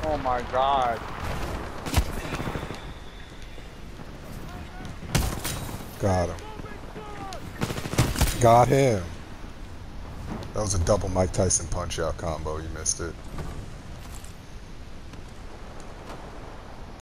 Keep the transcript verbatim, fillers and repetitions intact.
Oh my god. Got him. Got him. That was a double Mike Tyson punch out combo. You missed it.